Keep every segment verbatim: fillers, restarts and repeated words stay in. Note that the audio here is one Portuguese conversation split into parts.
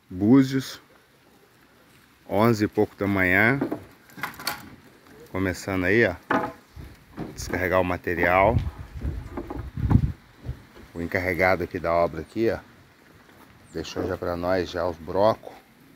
Búzios, onze e pouco da manhã, começando aí, ó, descarregar o material. O encarregado aqui da obra aqui, ó, deixou já para nós já os brocos.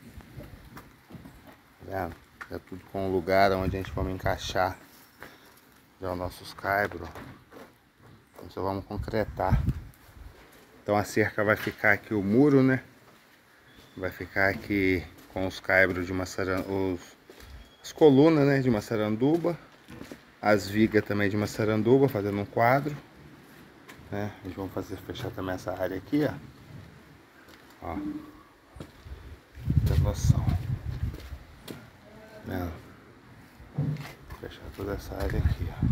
Tá vendo? É tudo com um lugar onde a gente vamos encaixar já os nossos caibros. Então só vamos concretar. Então a cerca vai ficar aqui, o muro, né? Vai ficar aqui com os caibros de maçaranduba, as colunas, né, de maçaranduba, as vigas também de maçaranduba, fazendo um quadro, né? A gente vai fazer fechar também essa área aqui, ó. Ó, tem noção, né? Fechar toda essa área aqui, ó.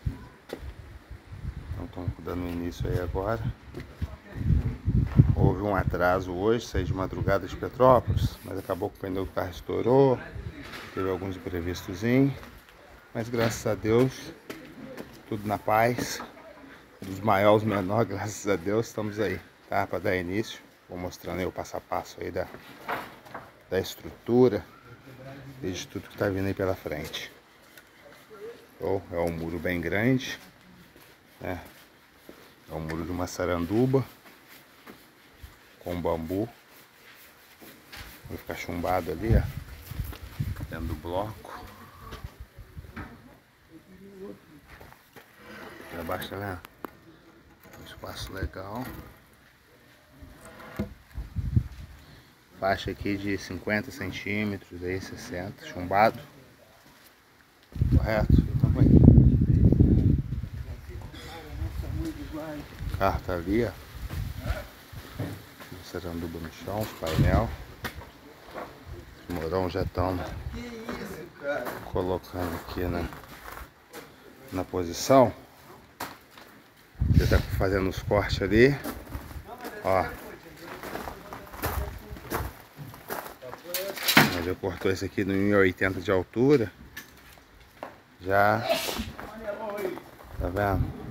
Então estamos dando início aí agora. Houve um atraso hoje, saí de madrugada de Petrópolis, mas acabou que o pneu do carro estourou, teve alguns imprevistos, mas graças a Deus, tudo na paz, dos maiores aos menores, graças a Deus, estamos aí, tá? Para dar início, vou mostrando aí o passo a passo aí da, da estrutura e de tudo que tá vindo aí pela frente. Então, é um muro bem grande, né? É um muro de maçaranduba com bambu. Vai ficar chumbado ali, ó, dentro do bloco. Aqui abaixo, tá vendo? Um espaço legal. Faixa aqui de cinquenta centímetros, aí sessenta, chumbado. Correto? Então vai. O carro tá ali, ó. Maçaranduba no chão, os painel. Os morão já estão colocando aqui na, na posição. Já tá fazendo os cortes ali. Ó. Já cortou esse aqui no um e oitenta de altura. Já. Tá vendo?